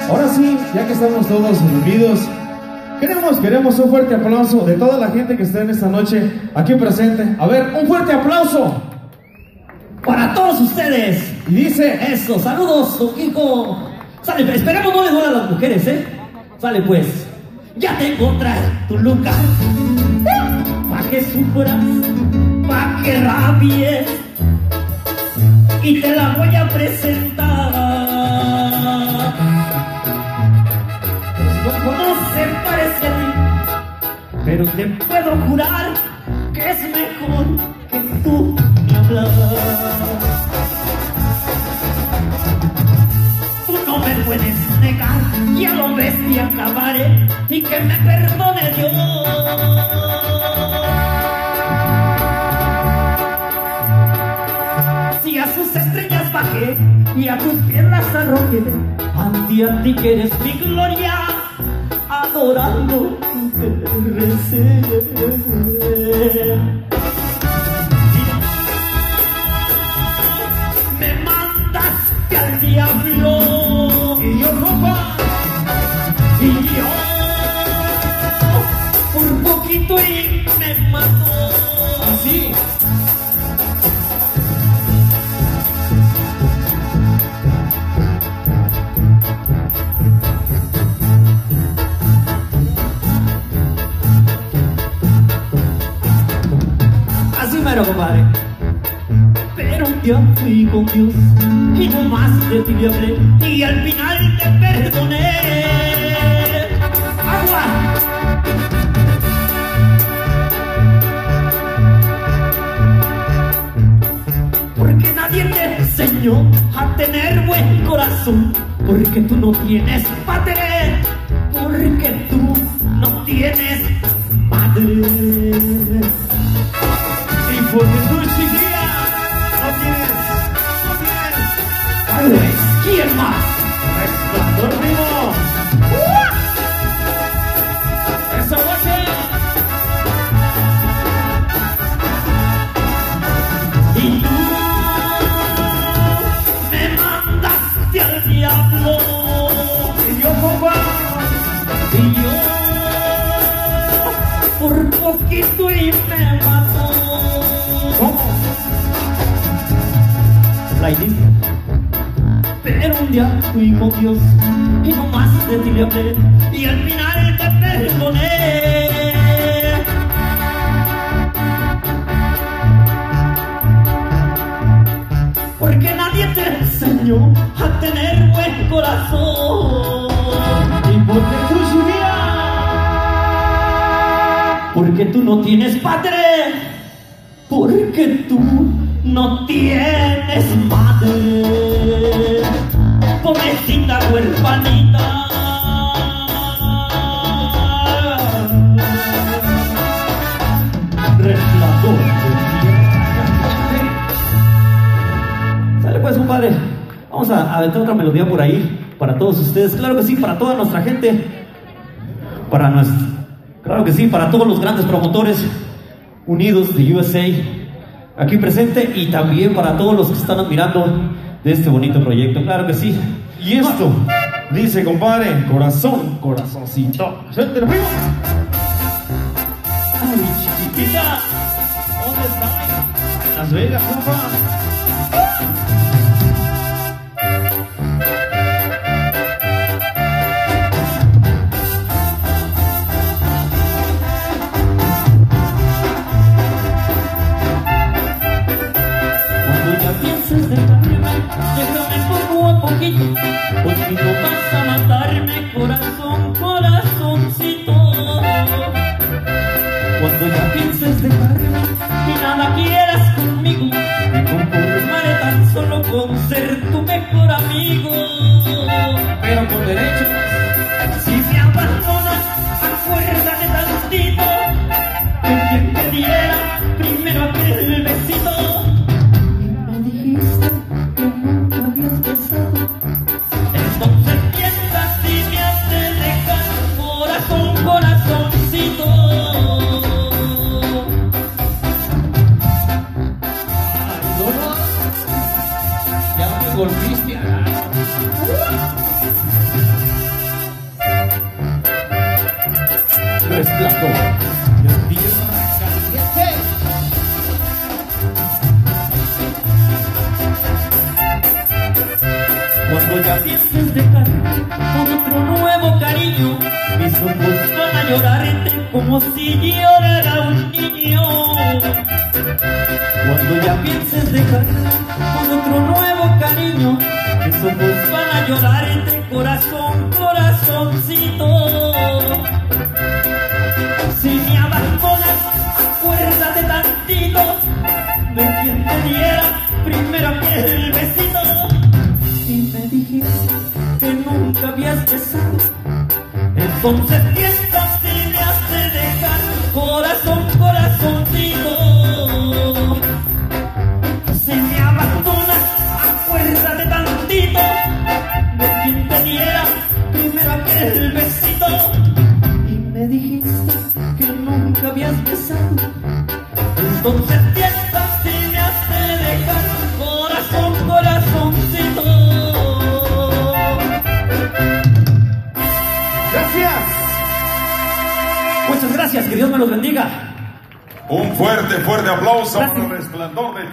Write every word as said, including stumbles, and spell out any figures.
Ahora sí, ya que estamos todos reunidos, queremos, queremos un fuerte aplauso de toda la gente que está en esta noche aquí presente. A ver, un fuerte aplauso para todos ustedes. Y dice eso, saludos, don Kiko. Sale, esperemos no le duele a las mujeres, ¿eh? Sale pues, ya te encontré tu lugar, pa' que sufras, pa' que rabies, y te la voy a presentar. No se parece a ti, pero te puedo jurar que es mejor que tú me hablas. Tú no me puedes negar, ya lo ves y acabaré, y que me perdone Dios. Si a sus estrellas bajé y a tus pies las arrojé, a ti, a ti que eres mi gloria, adorando te recé. Me mandaste al diablo y yo roba, y yo por poquito y me mató. así. Compadre. Pero un día fui con Dios y no más de ti le hablé, y al final te perdoné. ¡Agua! Porque nadie te enseñó a tener buen corazón, porque tú no tienes padre, porque tú no tienes padre. Porque tú, chiquilla, no tienes, no tienes padre. ¿Quién más? Resplandor vivo. ¡Eso noche! Y tú me mandaste al diablo, y yo, compa, y yo por poquito y me mató. ¿Cómo? La hiciste. Pero un día fui con Dios y no más de ti le hablé, y al final te perdoné. Porque nadie te enseñó a tener buen corazón. Y porque tú, chiquilla, porque tú no tienes padre, porque tú no tienes madre, pobrecita huerfanita. Resplandor de tierra. Sale pues, compadre, vamos a aventar otra melodía por ahí para todos ustedes. Claro que sí, para toda nuestra gente, para nuestro, claro que sí, para todos los grandes promotores unidos de U S A aquí presente, y también para todos los que están admirando de este bonito proyecto, claro que sí. y esto dice, compadre, corazón, corazoncito. ¡Suéltelo, primo! Ay, chiquitita, ¿dónde está? En Las Vegas, compa. Déjame poco a poquito, porque no vas a matarme, corazón, corazoncito. Cuando ya pienses dejarme y nada quieras conmigo, me conformo Resplandor de tierra caliente. Cuando ya pienses dejar con otro nuevo cariño, mis ojos van a llorarte como si llorara un niño. Cuando ya pienses dejar con otro nuevo cariño, mis ojos van a llorarte, corazón, corazoncito. Si me abandonas, acuérdate tantito de quien te diera primero aquel besito. Si me dijiste que nunca habías besado, entonces piensa si me has de dejar, corazón, corazoncito. Si me abandonas, acuérdate tantito de quien te diera primero aquel besito. Y me dijiste que nunca habías besado, entonces piensa si me has de dejar, corazón, corazoncito. Gracias. Muchas gracias, que Dios me los bendiga. Un fuerte, fuerte aplauso Gracias. para el Resplandor de